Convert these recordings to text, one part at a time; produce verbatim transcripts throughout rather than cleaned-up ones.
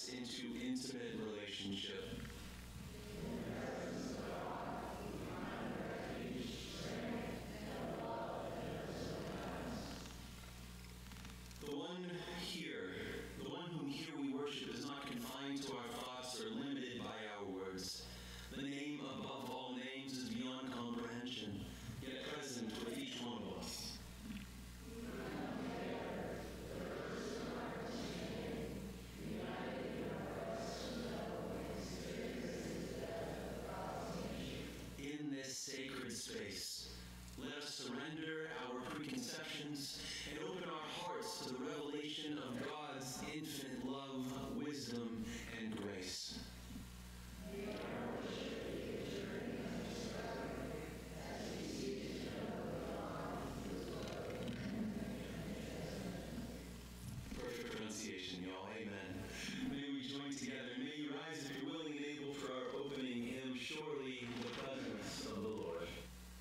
us into intimate relationship. The one here, the one whom here we worship, is not confined to our thoughts or limited by our words. The name above all names is beyond comprehension, yet present with each one of us. In this sacred space, let us surrender our preconceptions and open our hearts to the revelation of God's infinite love, wisdom, and grace. Perfect pronunciation, y'all. Amen. May we join together. May you rise if you're willing and able for our opening hymn, Surely the Presence of the Lord.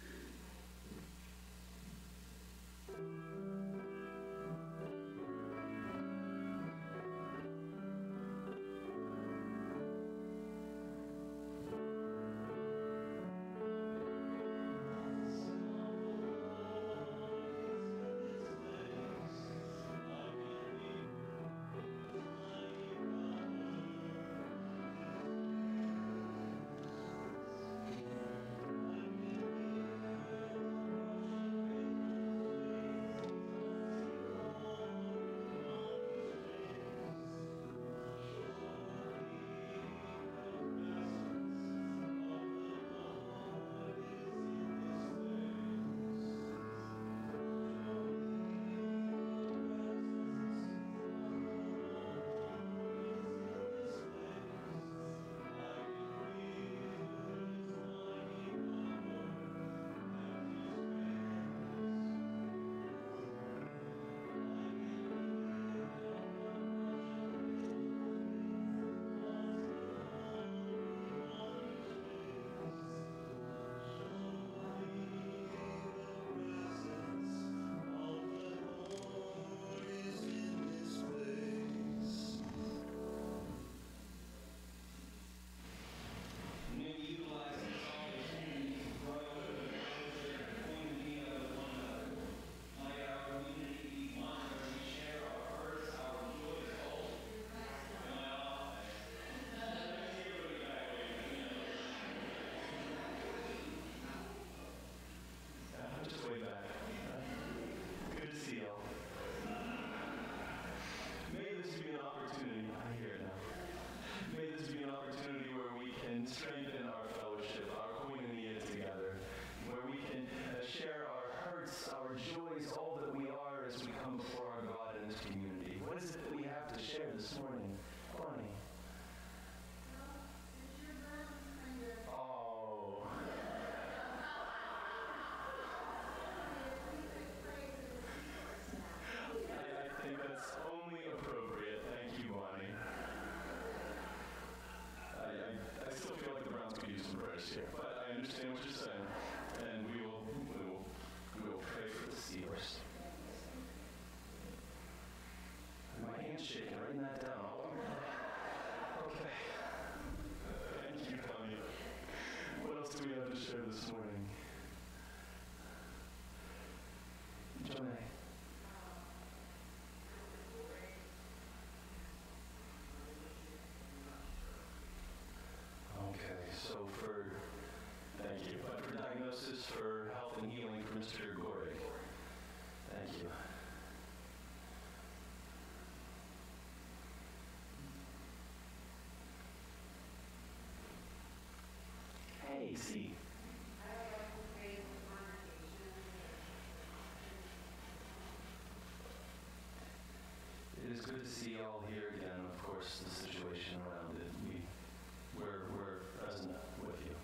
It is good to see you all here again. Of course, the situation around it, we, we're, we're present with you.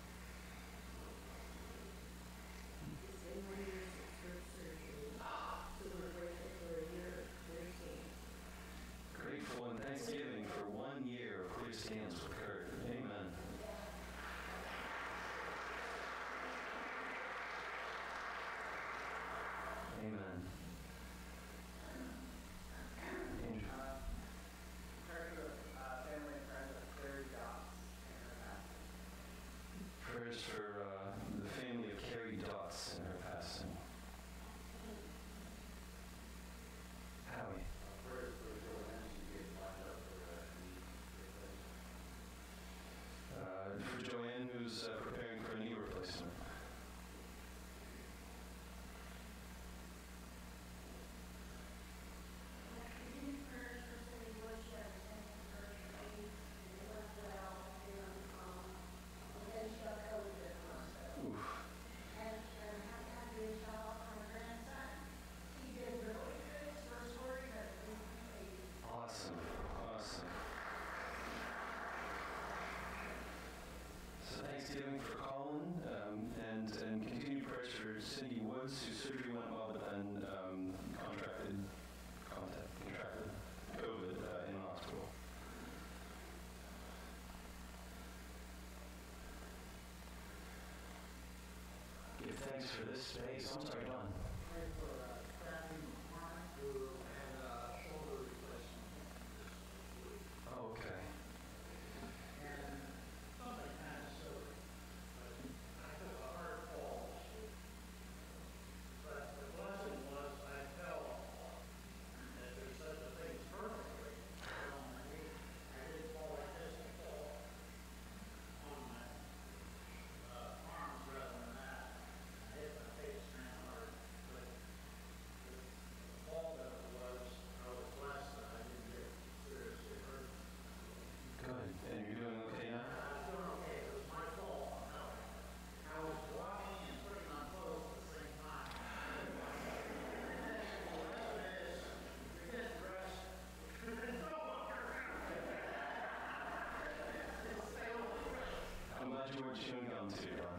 Grateful and thanksgiving for one year of clear stands with Kurt. Amen. Amen. Andrew. thanks for this space. I'm sorry, Don. Pray for uh, Kathy McCormick, who had a shoulder replacement this week. Oh, okay. And something kind of silly, but I took a hard fall this week. But the blessing was I fell, and there's such a thing as perfectly, I fell on my knee. I didn't fall like this, I fell on my uh, arms rather than that. I hit my face kind of hard, but the fall that it was, I was blessed that I didn't get seriously hurt. Good. And you're doing okay now? I was doing okay. It was my fault. No. I was walking and putting on clothes at the same time. The rest of it is, you get dressed, no longer it's still I'm glad you weren't chewing gum too, Don.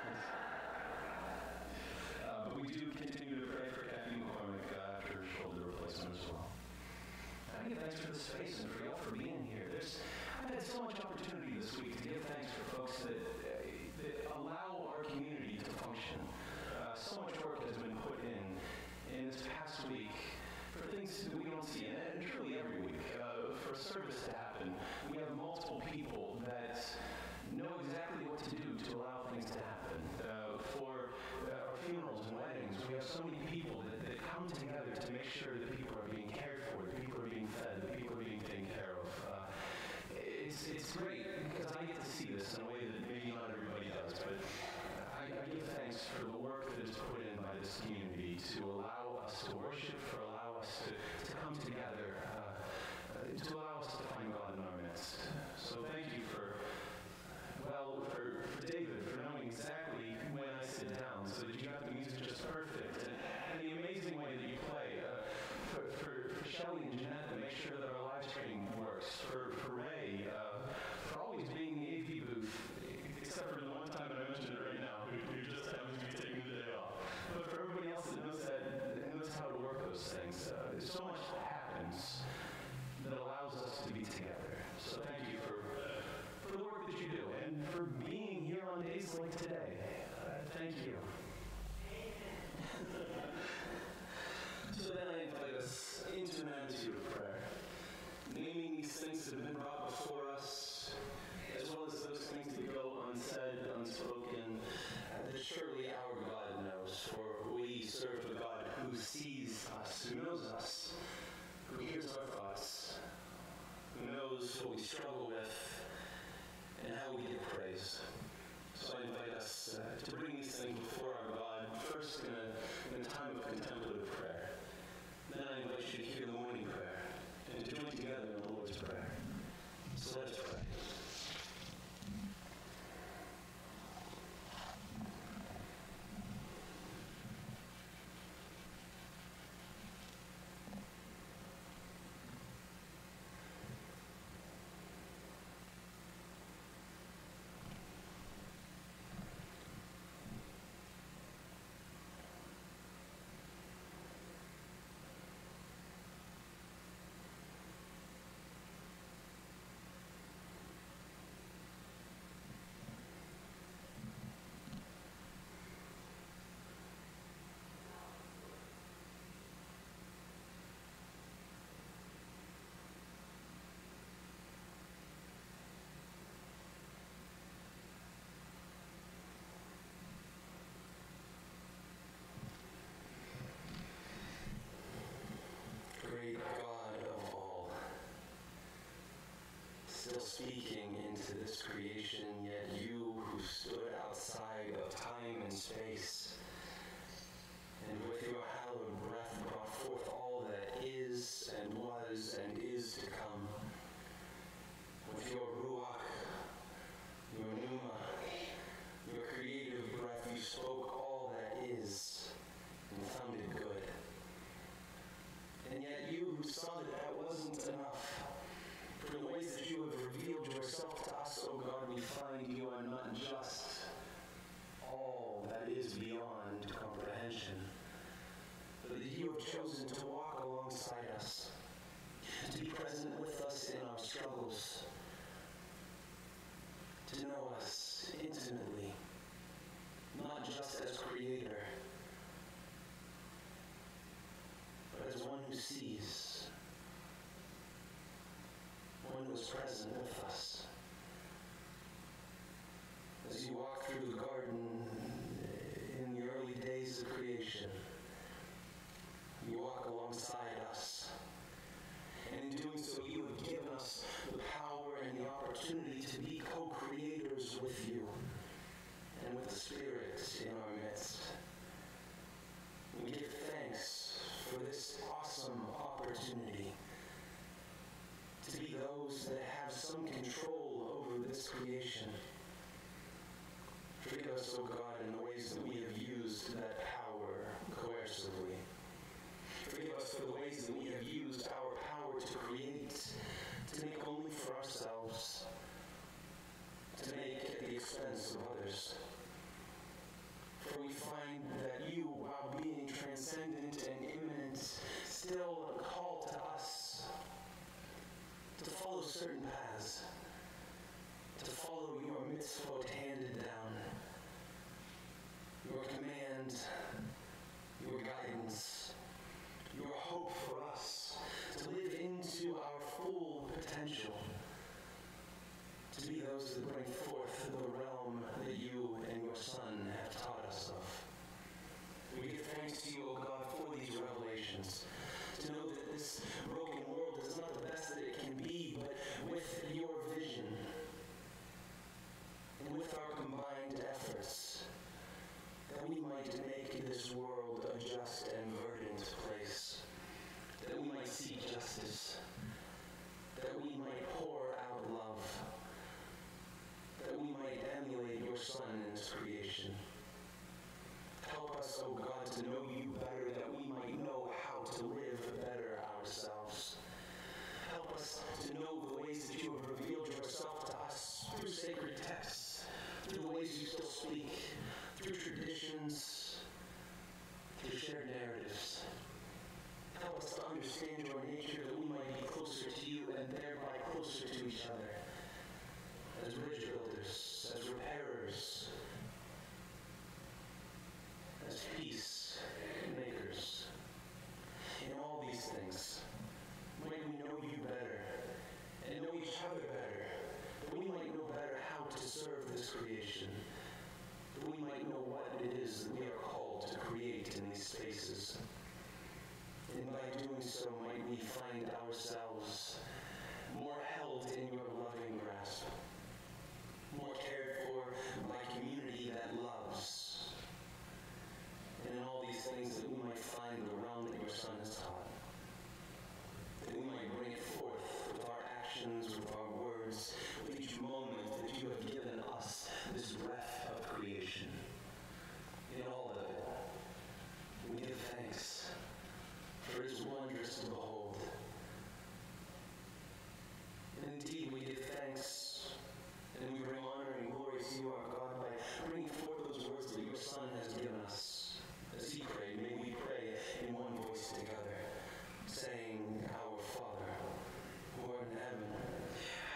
Uh, but we do continue to pray for Kathy McCormick uh, after her shoulder replacement as well. I give thanks for the space and for y'all for being here. There's, I've had so much opportunity this week to give thanks for folks that, uh, that allow our community to function. Uh, so much work has been put in in this past week for things that we don't see, and, and truly every week, uh, for a service to happen. We have multiple people that know exactly what to do to allow things to happen. Uh, for uh, our funerals and weddings, we have so many people that, that come together to make sure that people are being cared for, that people are being fed, that people are being taken care of. Uh, it's, it's great because I get to see this in a way that maybe not everybody does, but I, I give thanks for the work that is put in by this community to allow us to worship, for allow us to, to come together, uh, uh, to allow us to find God in our midst. So thank you for Well, for, for David, for knowing exactly when I sit down so that you got the music just perfect, and, and the amazing way that you play. Uh, for, for, for Shelley and Jeanette to make sure that our live stream works. For, for Ray, uh, for always being in the A V booth, except for the one time that I mentioned it right now, who, who just happens to be taking the day off. But for everybody else that knows that, that knows how to work those things, uh, there's so much that happens that allows us to be together. So thank you for for the work that you do, and for being here on days like today. Uh, thank you. So then I invite us into an attitude of prayer, naming these things that have been brought before us, as well as those things that go unsaid, unspoken, uh, that surely our God knows, for we serve a God who sees us, who knows us, who hears our thoughts, who knows what we struggle with, and how we give praise. So I invite us uh, to bring these things before our God, first in a, in a time of contemplative prayer. Then I invite you to hear the morning prayer, and to join together in the Lord's Prayer. So let us pray. Great God of all, still speaking into this creation, yet you who stood outside of time and space, and with your hallowed breath brought forth all that is and was and is to come. With your ruach, your pneuma, your creative breath, you spoke all that is and found it good. And yet you who saw that that wasn't enough, for the ways that you have revealed yourself to us, O God, we find you are not just all that is beyond comprehension, was present with us. As you walk through the garden in the early days of creation, you walk alongside us. And in doing so, you have given us the power and the opportunity to be co-creators with you and with the Spirit in our midst. We give thanks for this awesome opportunity to be those that have some control over this creation. Forgive us, O God, in the ways that we have used that power coercively. Forgive us for the ways that we have used our power to create, to make only for ourselves, to make at the expense of others. For we find that you, while being transcendent and immanent, still call to us to follow certain paths, to follow your mitzvot handed down, your command, your guidance, your hope for us to live into our full potential, to be those that bring forth the realm that you and your Son have taught us of. We give thanks to you, O God, for these revelations, to know that this broken world is not the best that it can be, but with your vision and with our combined efforts, that we might make this world a just and verdant place, that we might seek justice, that we might pour out love, that we might emulate your Son in his creation. Help us, O God, to know you better, that we might know how to live better ourselves. Help us to know the ways that you have revealed yourself to us through sacred texts, through the ways you still speak, through traditions, through shared narratives. Help us to understand your nature, that we might be closer to you and thereby closer to each other, as bridge builders, as repairers, as peace makers. In all these things, might we know you better and know each other better, that we might know better how to serve this creation, that we might know what it is that we are called to create in these spaces. And by doing so, might we find ourselves more held in your loving grasp, more cared for by community that loves. And in all these things, that we might find the realm that your Son has taught, that we might bring it forth with our actions, with our words, with each moment that you have given us this breath of creation. In all of it, we give thanks, for it is wondrous to behold. And indeed, we give thanks, and we bring honor and glory to you, our God, by bringing forth those words that your Son has given us. As he prayed, may we pray in one voice together, saying, Our Father, who art in heaven,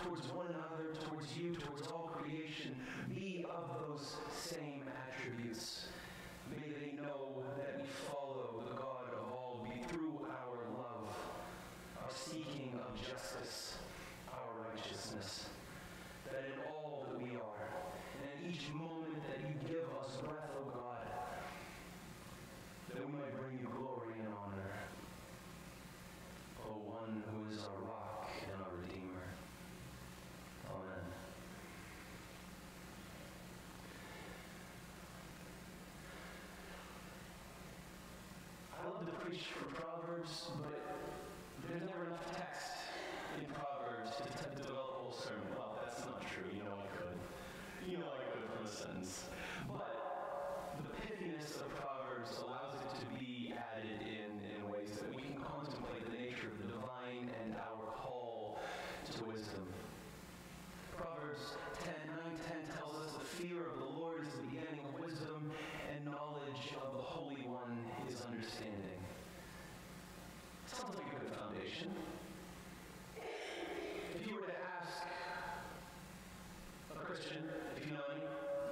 towards one another, towards you, towards all creation, be of those same attributes. May they know that we follow the God of all be through our love, our seeking of justice, our righteousness, that in all that we are, and in each moment that you give us breath, O God, that we might bring you glory and honor. O one who is our rock and our Redeemer. Amen. I love to preach from Proverbs, but there's never enough text in Proverbs to, to develop a whole sermon. Well, that's not true. You know I could. You know I could from a sentence. But the pithiness of Proverbs allows it to be added in, in ways that we can contemplate the nature of the divine and our call to wisdom. Proverbs ten, nine, ten tells us the fear of the Lord is the beginning of wisdom, and knowledge of the Holy One is understanding. Sounds like a good foundation. If you were to ask a Christian, if you know any,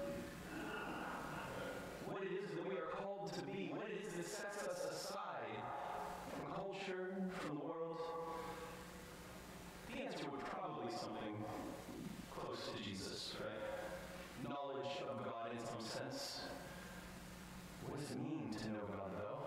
what it is that we are called to be, what it is that sets us aside from culture, from the world, the answer would probably be something close to Jesus, right? Knowledge of God in some sense. What does it mean to know God, though?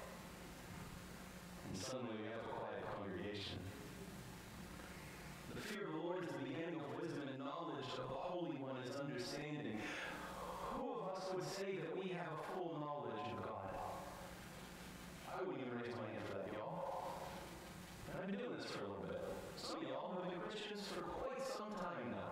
And suddenly we have a quiet congregation. The fear of the Lord is the beginning of wisdom, and knowledge of the Holy One is understanding. Who of us would say that we have a full knowledge of God? I wouldn't even raise my hand for that, y'all. And I've been doing this for a little bit. Some of y'all have been Christians for quite some time now.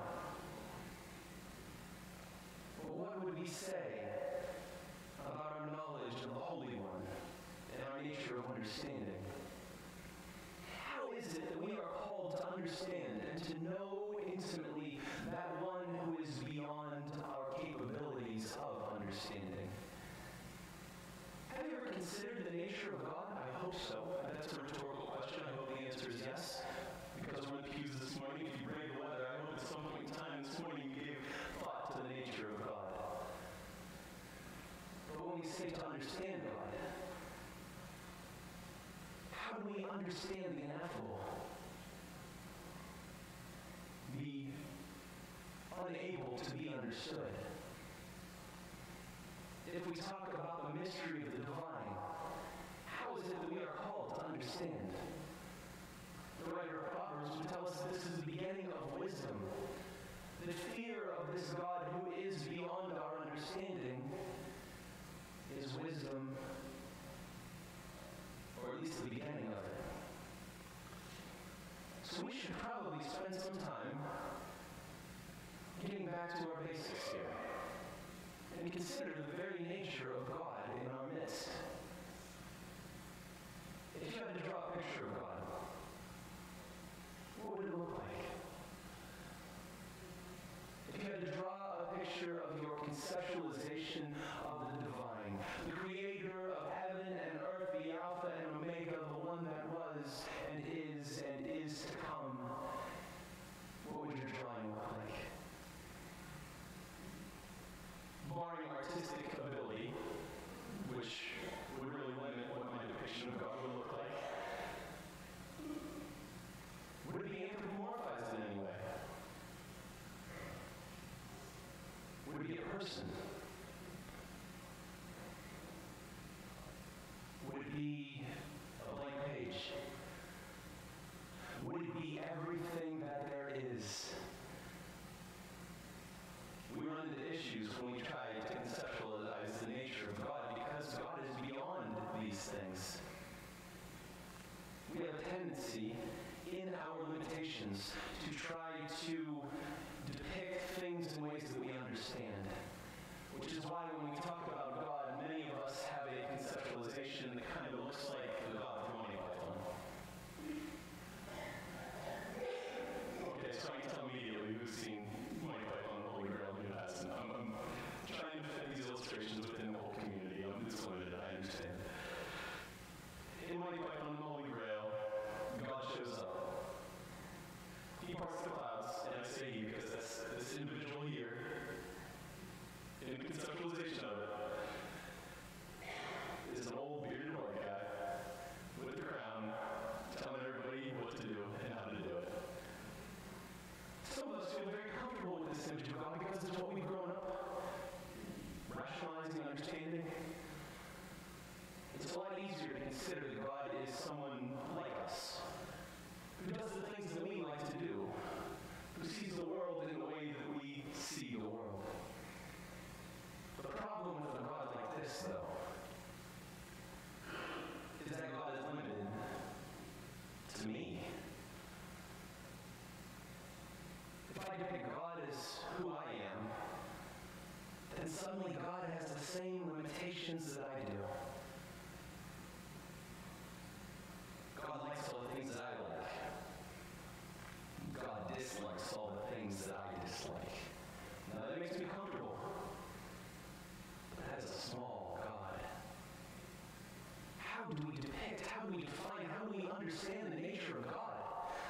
But what would we say about our knowledge of the Holy One and our nature of understanding? How is it that we are called to understand and to know intimately that one who is beyond our capabilities of understanding? Have you ever considered the nature of God? I hope so. That's a rhetorical question. I hope the answer is yes. Because we're in the pews this morning, if you brave the weather, I hope at some point in time this morning you gave thought to the nature of God. But when we say to understand God, how do we understand the ineffable? The unable to be understood. If we talk about the mystery of the divine, how is it that we are called to understand? The writer of Proverbs would tell us that this is the beginning of wisdom. The fear of this God who is beyond our understanding is wisdom, or at least the beginning of it. So we should probably spend some time getting back to our basics here and consider the very nature of God in our midst. If you had to draw a picture of God, what would it look like? If you had to draw a picture of your conceptualization of the divine, the creator of heaven and earth, the Alpha and Omega, the one that was and is and is to come, what would your drawing look like? Barring artistic ability, which would really limit what my depiction of God would look like, would it be anthropomorphized in any way? Would it be a person? Would it be a blank page? Would it be everything that there is? We run into issues when we try to conceptualize the nature of God because God is beyond these things. We have a tendency in our limitations to try to depict things in ways that we understand. Which is why when we talk about God, many of us have a conceptualization that kind of looks like the God from Monty Python. Okay, so I can tell immediately who's seen Monty Python and the Holy Grail and who hasn't. I'm, I'm trying to fit these illustrations within the whole community. I'm just limited, I understand. In Monty Python and the Holy Grail, God shows up. He parts the clouds, depict God as who I am, then suddenly God has the same limitations that I do. God likes all the things that I like. God dislikes all the things that I dislike. Now that makes me comfortable. But as a small God, how do we depict, how do we define, how do we understand the nature of God?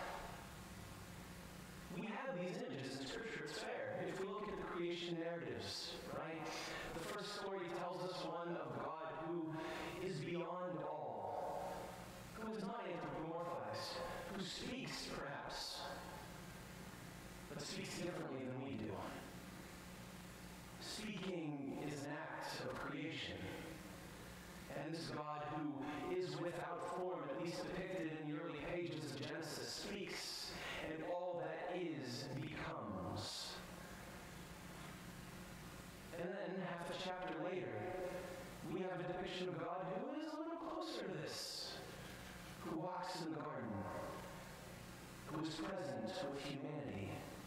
We have these images in Scripture, it's fair. If we look at the creation narratives, right? The first story tells us one of God who is beyond all, who is not anthropomorphized, who speaks, perhaps, but speaks differently than we do. Speaking is an act of creation. And this God who is without form, at least depicted in the early pages of Genesis, speaks, and all that is becomes. And then, half a chapter later, we have a depiction of God who is a little closer to this, who walks in the garden, who is present with humanity.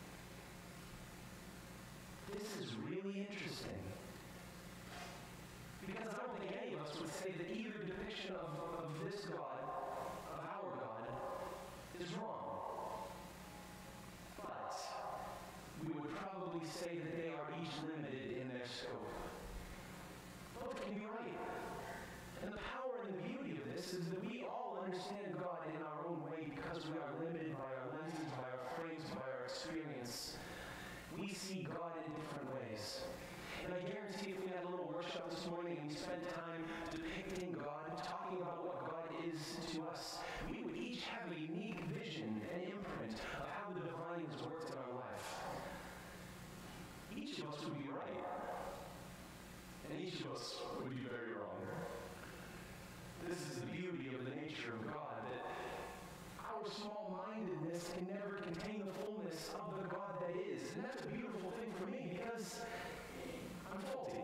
This is really interesting. Because I don't think any of us would say that either depiction of, of this God, of our God, is wrong. But we would probably say that they are each limited in their scope. Both can be right. And the power and the beauty of this is that we all understand God in our own way because we are limited by our lenses, by our frames, by our experience. We see God in different ways. And I guarantee if we had a little workshop this morning and we spent time depicting God, talking about what God is to us, we would each have a unique vision and imprint of how the divine has worked in our life. Each of us would be right. And each of us would be very wrong. This is the beauty of the nature of God, that our small-mindedness can never contain the fullness of the God that is. And that's a beautiful thing for me because I'm faulty.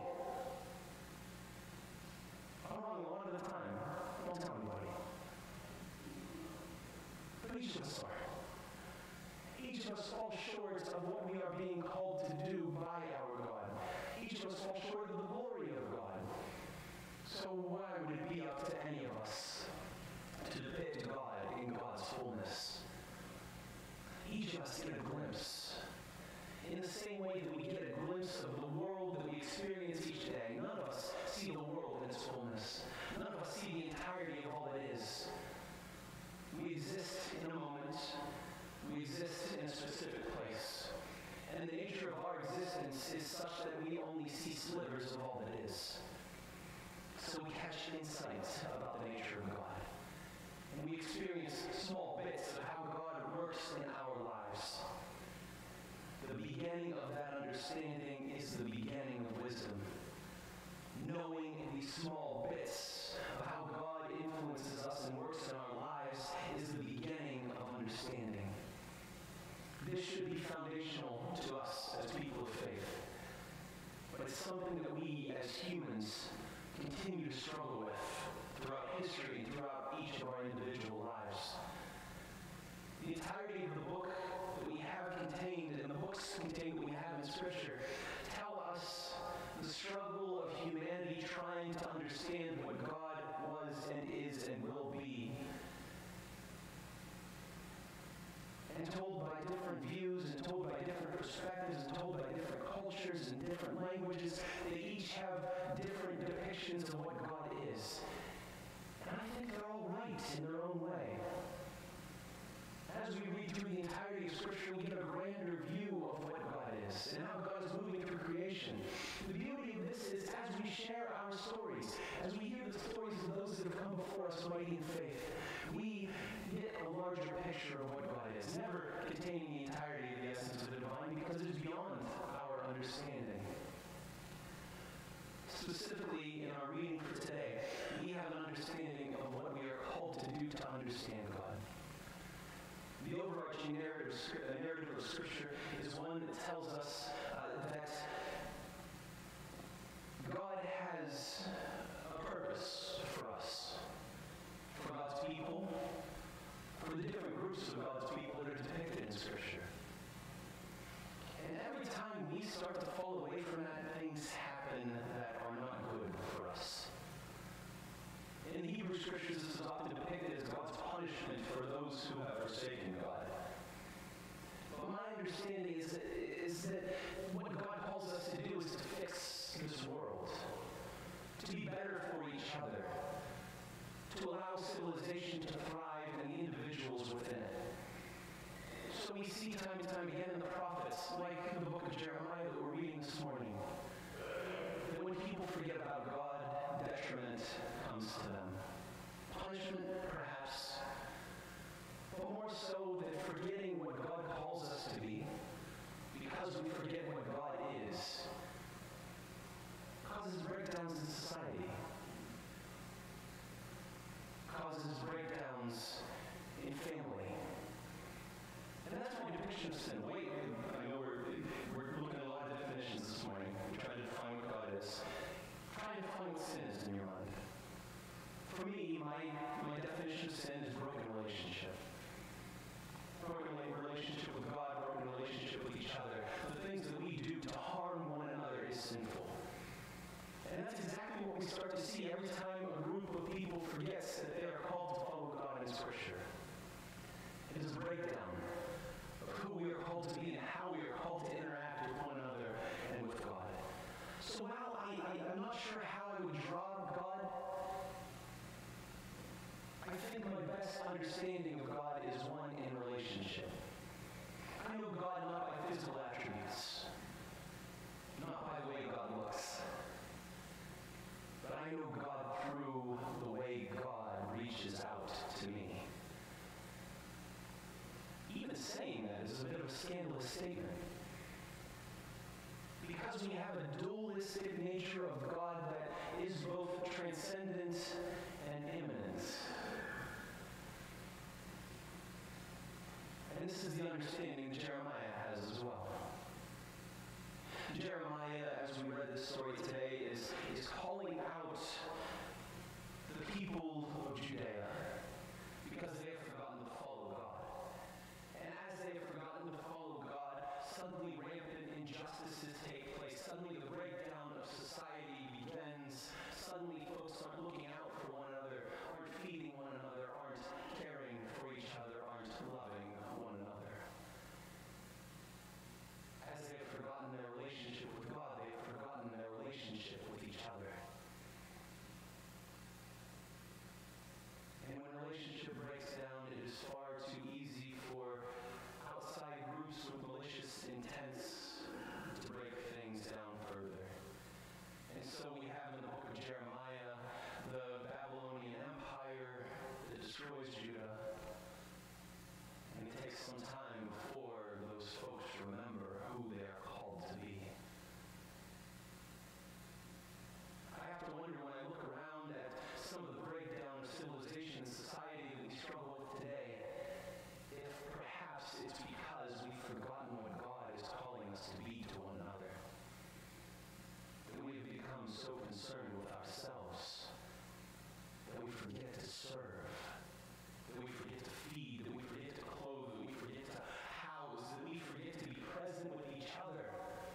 I'm wrong a lot of the time. Don't tell anybody. But each of us are. Each of us falls short of what we are being called to do by our God. Each of us falls short of the glory of God. So why would it be up to any of us to depict God in God's fullness? Each of us get a glimpse. In the same way that we get a glimpse of the world that we experience each day, none of us see the world in its fullness. None of us see the entirety of all it is. We exist in a moment. We exist in a specific place. And the nature of our existence is such that we only see slivers of all that is. So we catch insight about the nature of God. And we experience small bits of how God works in our lives. The beginning of that understanding is the beginning of wisdom. Knowing these small bits of how God influences us and works in our lives is the beginning of understanding. This should be foundational to us as people of faith. But it's something that we as humans continue to struggle with throughout history, throughout each of our individual lives. The entirety of the book that we have contained, and the books contained that we have in Scripture, tell us the struggle of humanity trying to understand what God was and is and will be. And told by different views, and told by different perspectives, and told by different cultures and different languages, they each have different depictions of what God is. And I think they're all right in their own way. As we read through the entirety of Scripture, we get a grander view of what God is and how God is moving through creation. The beauty of this is as we share our stories, as we hear the stories of those that have come before us mighty in faith, we get a larger picture of what God is, never containing the entirety of the essence of the divine because it is beyond our understanding. Specifically, in our reading for today, we have an understanding of what we are called to do to understand God. The overarching narrative, narrative of Scripture is one that tells us uh, that God has a purpose for us, for God's people, for the different groups of God's people that are depicted in Scripture. understanding is that, is that what God calls us to do is to fix this world, to be better for each other, to allow civilization to thrive and the individuals within it. So we see time and time again in the prophets, like the book of Jeremiah that we're reading this morning, that when people forget about God, detriment comes to them. Punishment, perhaps, but more so that forgetting what God calls us to be, because we forget what God is, causes breakdowns in society, causes breakdowns in family. And that's my depiction of sin. Wait, I know we're, we're looking at a lot of definitions this morning. We're trying to define what God is. Try to define what sin is in your mind. For me, my, my definition of sin is broken relationship. Broken relationship with God, broken relationship with each other. The things that we do to harm one another is sinful. And that's exactly what we start to see every time a group of people forgets that they are called to follow God in Scripture. It is a breakdown of who we are called to be and how we are called to interact with one another and with God. So while I, I, I'm not sure how I would draw God, I think my best understanding of God is one in relationship. I know God not by physical attributes, not by the way God looks, but I know God through the way God reaches out to me. Even saying that is a bit of a scandalous statement. Because we have a dualistic nature of God that is both transcendent and immanent. And this is the understanding Jeremiah has as well. Jeremiah, as we read this story today, is, is calling out the people of Judea because they have forgotten to follow God. And as they have forgotten to follow God, suddenly rampant injustices take place. Suddenly the breakdown of society begins. Suddenly folks aren't looking out for one another, aren't feeding one another, aren't caring for each other, aren't loving one another. As they have forgotten their relationship with God, they have forgotten their relationship with each other. And when a relationship breaks down, it is far too easy for outside groups with malicious intents to break things down further. And so we have in the book of Jeremiah the Babylonian Empire that destroys Judah. And it takes some time before those folks remember who they are called to be. I have to wonder when I look around at some of the breakdown of civilization and society that we struggle with today, if perhaps it's because we've forgotten what God is calling us to be to one another. That we have become so concerned with ourselves that we forget to serve, that we forget to feed, that we forget to clothe, that we forget to house, that we forget to be present with each other.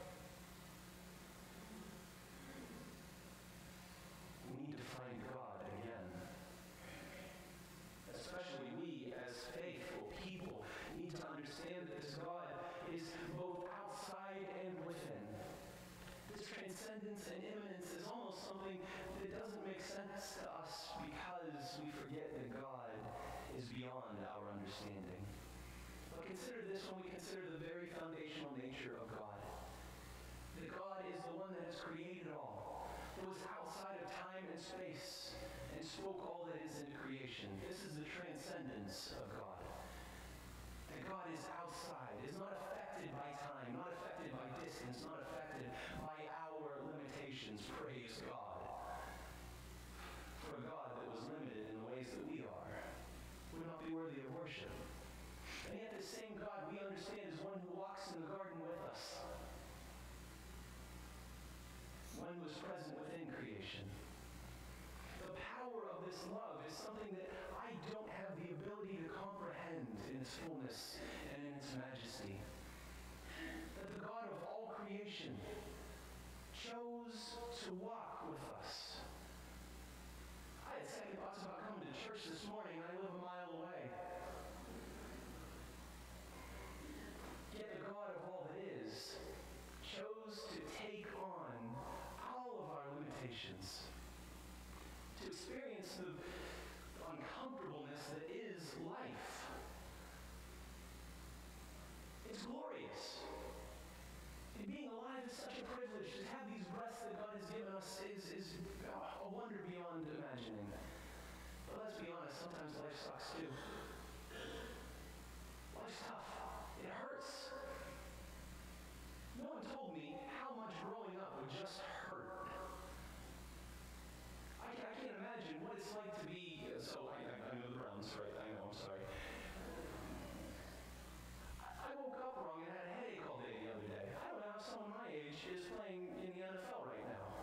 We need to find God again. Especially we, as faithful people, need to understand that this God is both outside and within. This transcendence and immanence is almost something that doesn't make sense to us because we forget that God is beyond our understanding. But consider this when we consider the very foundational nature of God. That God is the one that has created all, that was outside of time and space, and spoke all that is into creation. This is the transcendence of God. That God is outside, is not affected by time, not affected by distance, not affected by our limitations. Praise God. For a God that was limited in the ways that we are would not be worthy of worship. And yet the same God we understand is one who walks in the garden with us. One who is present within creation. The power of this love is something that I don't have the ability to comprehend in its fullness and in its majesty. That the God of all creation chose to walk with us. I had second thoughts about coming to church this morning, and I live a mile away. Yet the God of all sometimes life sucks too. Life's tough. It hurts. No one told me how much growing up would just hurt. I, I can't imagine what it's like to be, so I, I, I know the Browns, right? I know, I'm sorry. I, I woke up wrong and had a headache all day the other day. I don't know how someone my age is playing in the N F L right now.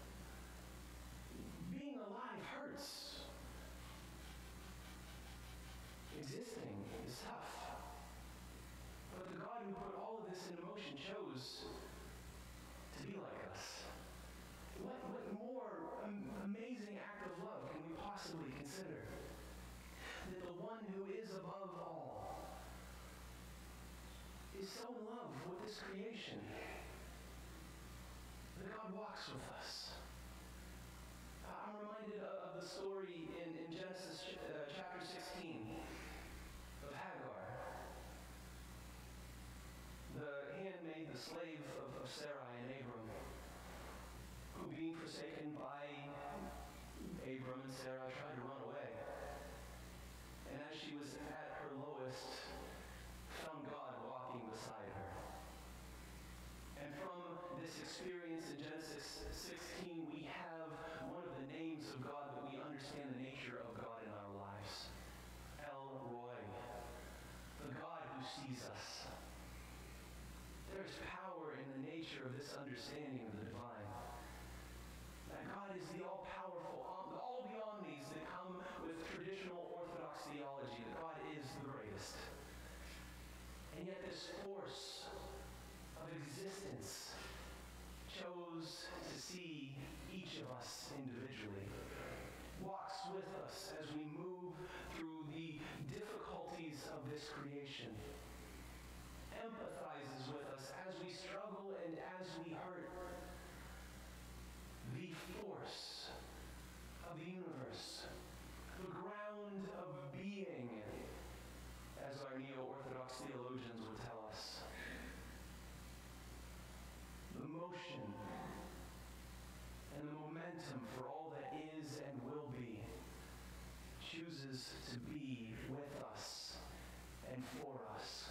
Being alive hurts. Existing is tough. But the God who put all of this into motion chose to be like us. What, what more um, amazing act of love can we possibly consider? That the one who is above all is so in love with this creation that God walks with us. I'm reminded of the story in, in Genesis uh, chapter sixteen of Hagar, the handmaid, the slave of, of Sarai and Abram, who, being forsaken by Abram and Sarai, tried to run away. And as she was at her lowest, found God walking beside her. And from this experience in Genesis sixteen, we have one of the names of God that we understand the nature of God in our lives. El Roy, the God who sees us. There's power in the nature of this understanding of the divine. That God is the all-powerful, all the omnis that come with traditional Orthodox theology, that God is the greatest. And yet this force of existence chose to see each of us individually, walks with us as we move through the difficulties of this creation, empathizes with us as we struggle and as we hurt. The force of the universe, the ground of being, as our neo-Orthodox theologians would tell us. The motion and the momentum for all that is and will be chooses to be with us and for us.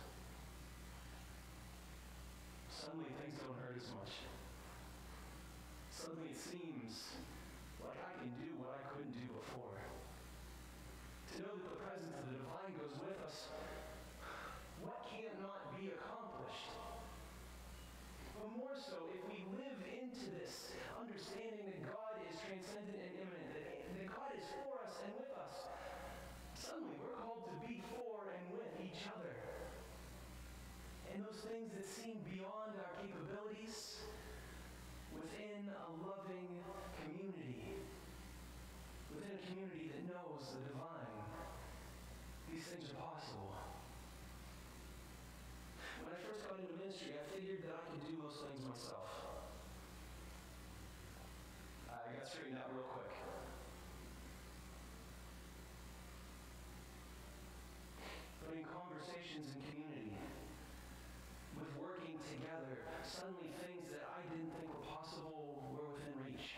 Suddenly things don't hurt as much. Suddenly it seems like I can do what I couldn't do before. To know that the presence of the divine goes with us, what can't not be accomplished? But more so, if we live into this understanding that God is transcendent and immanent, that, that God is for us and with us, suddenly we're called to be for and with each other. And those things that seem beyond our capabilities, within a loving community, within a community that knows the divine, these things are possible. When I first got into ministry, I figured that I could do most things myself. I got straightened out real quick. But in conversations in community, with working together, suddenly things that I didn't think were possible were within reach.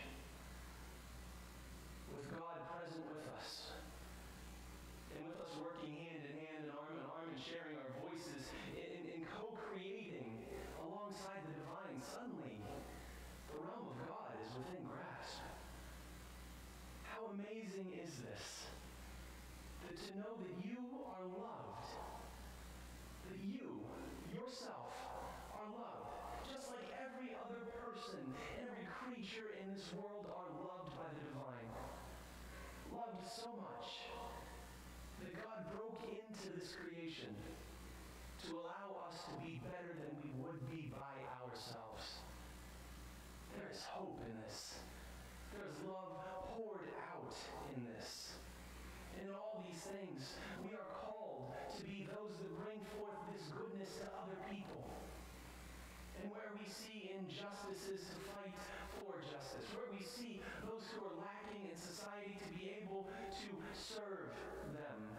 With God present with us, and with us working hand in hand and arm in arm and sharing our voices in, in co-creating alongside the divine, suddenly the realm of God is within grasp. How amazing is this? That to know that you are loved, that you, yourself, are loved, just like every other person, every creature in this world are loved by the divine. Loved so much that God broke into this creation to allow us to be better than we would be by ourselves. There is hope in this. There is love poured out in this. And in all these things, we are called to be those that bring forth this goodness to other people. And where we see injustices, to fight for justice. Where we see those who are lacking in society, to be able to serve them.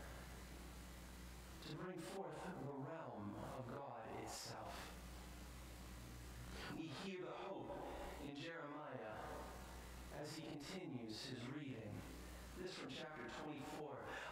To bring forth the realm of God itself. We hear the hope in Jeremiah as he continues his reading. This from chapter twenty-four.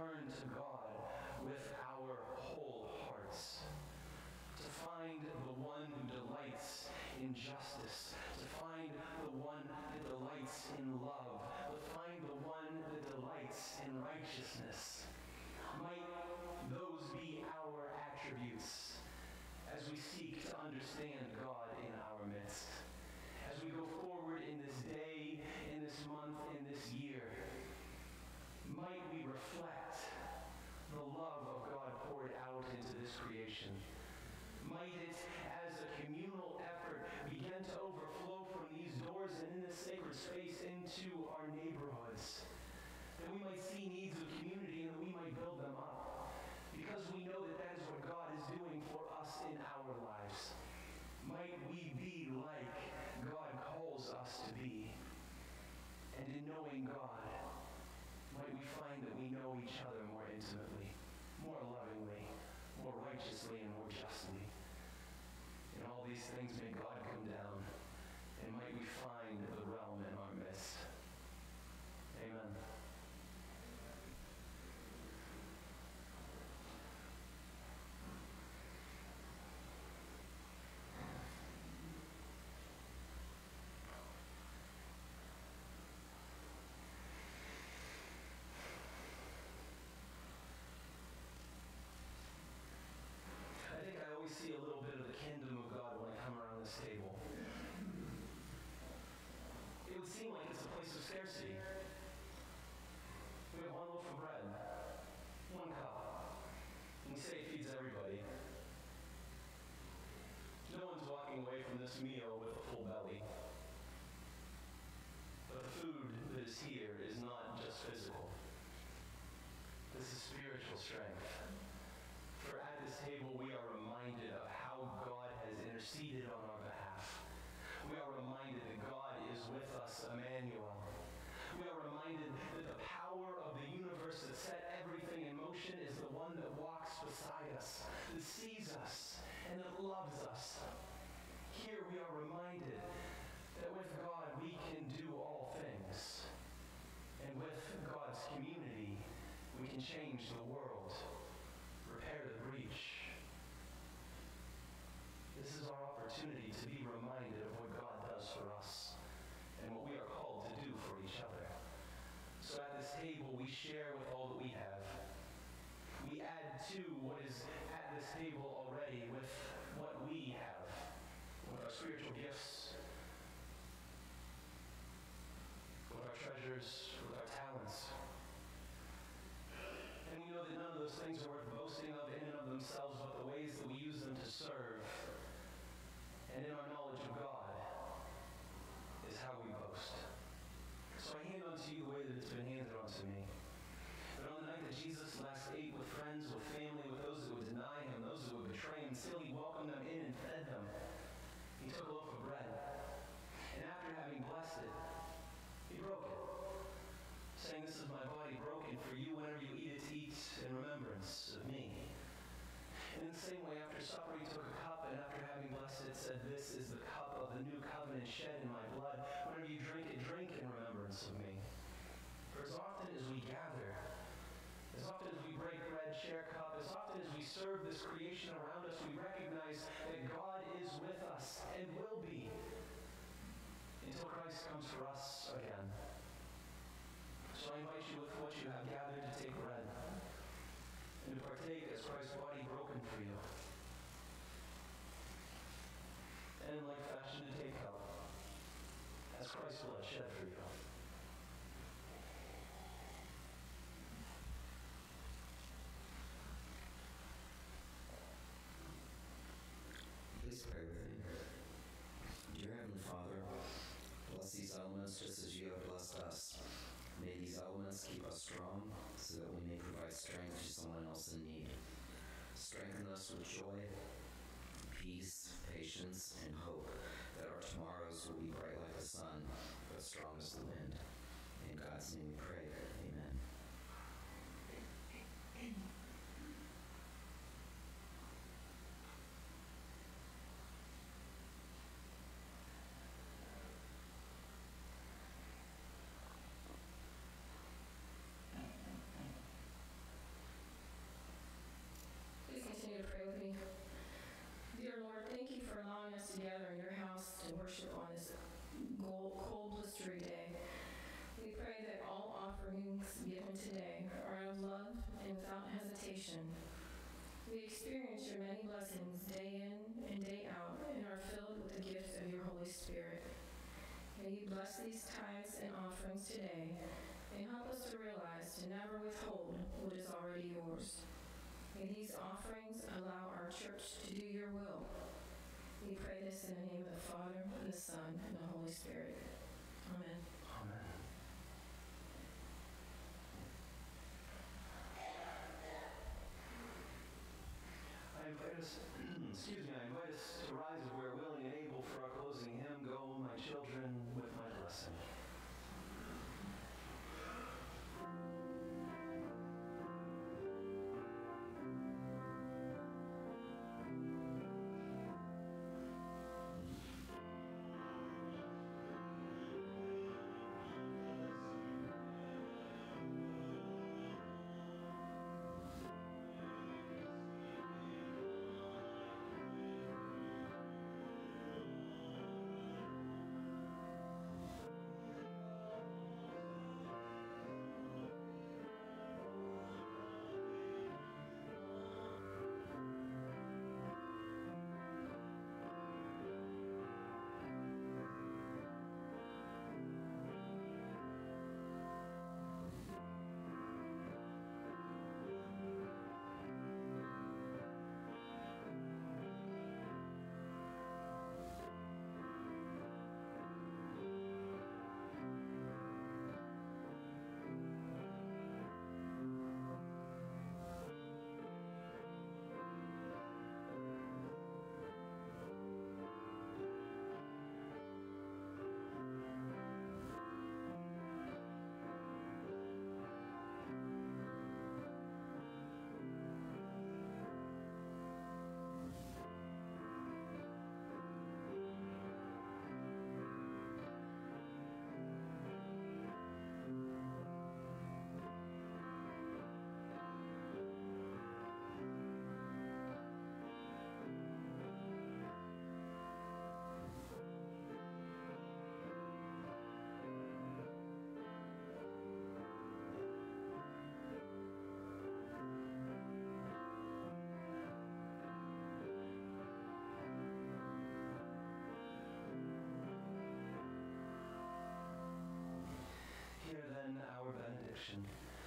turn to God with our whole hearts. To find the one who delights in justice, to find the one that delights in love, to find the one that delights in righteousness. Might those be our attributes as we seek to understand God in our midst. As we go forward in this day, in this month, in this year, might we reflect the love of God poured out into this creation. Might it, as a communal effort, begin to overflow from these doors and in this sacred space into our neighborhoods. That we might see needs of community and that we might build them up. Because we know that that is what God is doing for us in our lives. Might we be like God calls us to be. And in knowing God, might we find that we know each other more intimately, more lovingly, more righteously, and more justly. In all these things, may God come down, and might we find the realm in our midst. Amen. I think I always see a little bit of the kingdom of God when I come around this table. It would seem like it's a place of scarcity. We have one loaf of bread, one cup, and we say it feeds everybody. No one's walking away from this meal with a full belly. But the food that is here is not just physical. This is spiritual strength. For at this table, we are reminded of how God has interceded on our behalf. We are reminded that God is with us, Emmanuel. We are reminded that the power of the universe that set everything in motion is the one that walks beside us, that sees us, and that loves us. Here we are reminded that with God we can do all things. And with God's community, we can change the world. Repair the breach. This is our opportunity to be reminded of what God does for us and what we are called to do for each other. So at this table, we share with all that we have. We add to what is at this table already with what we have, with our spiritual gifts, with our treasures, with our talents. And we know that none of those things are worth boasting of in and of themselves, but the ways that we use them to serve and in our knowledge of God is how we boast. So I hand unto you the way that it's been handed unto me. That on the night that Jesus last ate with friends, with family, with those that would deny him, those that would betray him, still he welcomed them in and fed them. He took a loaf of bread, and after having blessed it, he broke it, saying, "This is my body broken for you. Whenever you eat it, eat in remembrance of me." And in the same way, after supper, he took a cup, and after having blessed it, said, "This is the cup of the new covenant shed in my blood. Whenever you drink it, drink in remembrance of me." For as often as we gather, as often as we break bread, share cup, as often as we serve this creation around us, we recognize that God is with us and will be until Christ comes for us again. So I invite you with what you have gathered to take bread and to partake as Christ's body broken for you. And in like fashion to take cup as Christ's blood shed for you. Please pray with me. Dear Heavenly Father, bless these elements just as you have blessed us. May these elements keep us strong so that we may provide strength to someone else in need. Strengthen us with joy, peace, patience, and hope that our tomorrows will be bright like the sun, but strong as the wind. In God's name we pray. Amen. spoken today are out of love and without hesitation. We experience your many blessings day in and day out and are filled with the gift of your Holy Spirit. May you bless these tithes and offerings today and help us to realize to never withhold what is already yours. May these offerings allow our church to do your will. We pray this in the name of the Father, and the Son, and the Holy Spirit. Amen. Amen. I invite us, excuse me, I invite us to rise if we're willing and able for our closing hymn, Go, My Children, with My Blessing. Hear then our benediction.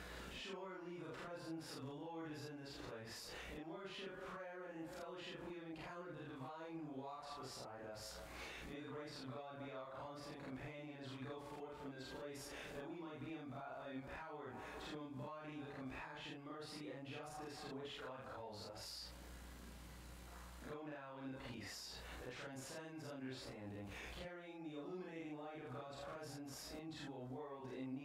Surely the presence of the Lord is in this place. In worship, prayer, and in fellowship we have encountered the divine who walks beside us. May the grace of God be our constant companion as we go forth from this place, that we might be emb- empowered to embody the compassion, mercy, and justice to which God calls us. Go now in the peace that transcends understanding, carrying the illuminating light of God's presence into a world in need